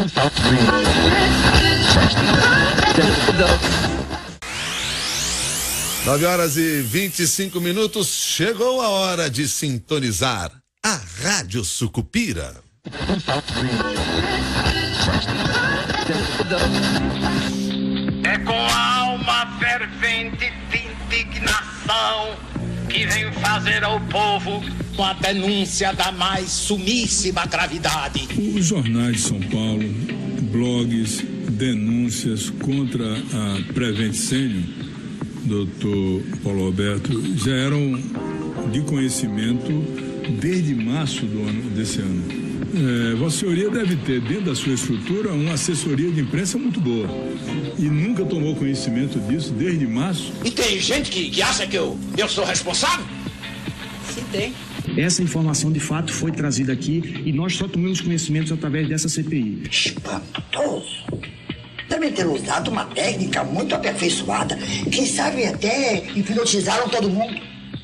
9h25, chegou a hora de sintonizar a Rádio Sucupira. É com alma fervente de indignação que venho fazer ao povo uma denúncia da mais sumíssima gravidade. Os jornais de São Paulo, blogs, denúncias contra a Prevent Senior, doutor Paulo Alberto, já eram de conhecimento desde março desse ano. Vossa Senhoria deve ter dentro da sua estrutura uma assessoria de imprensa muito boa e nunca tomou conhecimento disso desde março. E tem gente que acha que eu sou responsável? Sim, tem. Essa informação de fato foi trazida aqui e nós só tomamos conhecimento através dessa CPI. Espantoso. Devem ter usado uma técnica muito aperfeiçoada. Quem sabe até hipnotizaram todo mundo.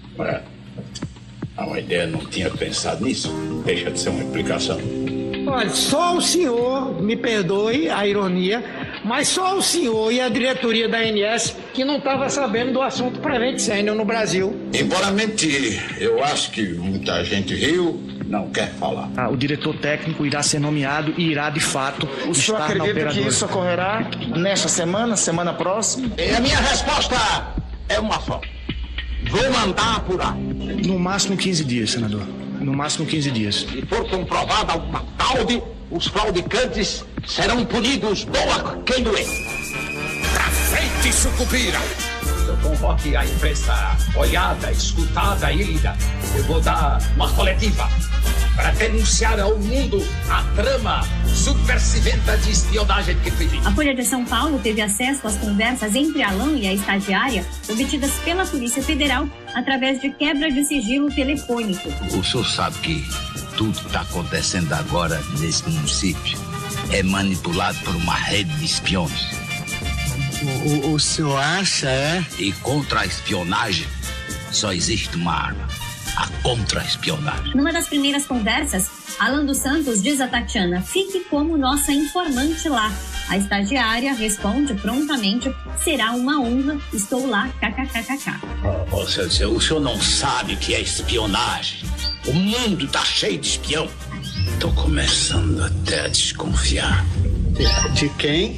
Uma ideia, não tinha pensado nisso. Deixa de ser uma explicação. Olha, só o senhor, me perdoe a ironia, mas só o senhor e a diretoria da ANS que não estava sabendo do assunto Prevent Senior no Brasil. Embora mentir, eu acho que muita gente riu, não quer falar. O diretor técnico irá ser nomeado e irá de fato o senhor estar na operadora. Acredita que isso ocorrerá nesta semana próxima? E a minha resposta é uma só. Vou mandar apurar. No máximo 15 dias, senador. No máximo 15 dias. Se for comprovada alguma fraude, os fraudicantes serão punidos. Doa quem doer. Pra frente, Sucupira! Eu convoque a imprensa olhada, escutada e lida. Eu vou dar uma coletiva para denunciar ao mundo a trama subversiventa de espionagem que pedi. A Folha de São Paulo teve acesso às conversas entre Alan e a estagiária obtidas pela Polícia Federal através de quebra de sigilo telefônico. O senhor sabe que tudo que está acontecendo agora nesse município é manipulado por uma rede de espiões. O senhor acha, é? E contra a espionagem só existe uma arma: a contra-espionagem. Numa das primeiras conversas, Alan dos Santos diz a Tatiana: fique como nossa informante lá. A estagiária responde prontamente: será uma honra, estou lá, kkkk. O senhor não sabe o que é espionagem. O mundo tá cheio de espião. Tô começando até a desconfiar. De quem?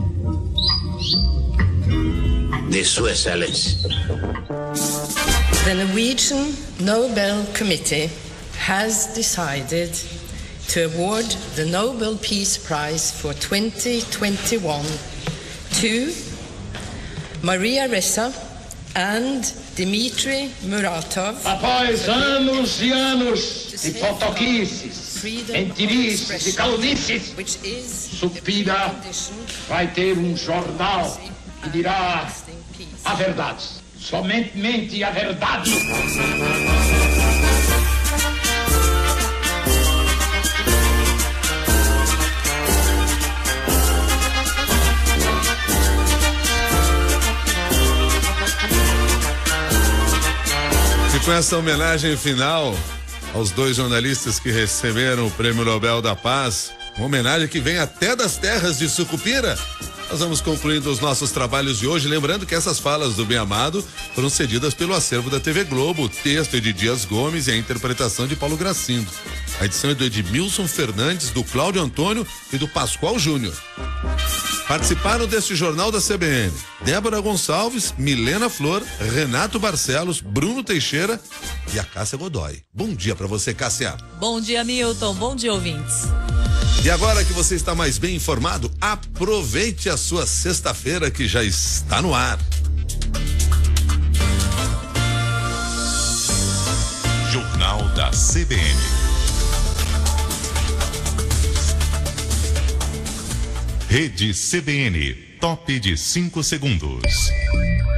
De Sua Excelência. The Norwegian Nobel Committee has decided to award the Nobel Peace Prize for 2021 to Maria Ressa and Dmitry Muratov. Após anos e anos de fotoquices, mentirices e calunices, Sucupira vai ter um jornal que dirá a verdade. Somente a verdade. E com essa homenagem final aos dois jornalistas que receberam o Prêmio Nobel da Paz, uma homenagem que vem até das terras de Sucupira, nós vamos concluindo os nossos trabalhos de hoje, lembrando que essas falas do bem-amado foram cedidas pelo acervo da TV Globo. O texto é de Dias Gomes e a interpretação de Paulo Gracindo. A edição é do Edmilson Fernandes, do Cláudio Antônio e do Pascoal Júnior. Participaram deste jornal da CBN Débora Gonçalves, Milena Flor, Renato Barcelos, Bruno Teixeira e a Cássia Godoy. Bom dia para você, Cássia. Bom dia, Milton. Bom dia, ouvintes. E agora que você está mais bem informado, aproveite a sua sexta-feira que já está no ar. Jornal da CBN. Rede CBN, top de 5 segundos.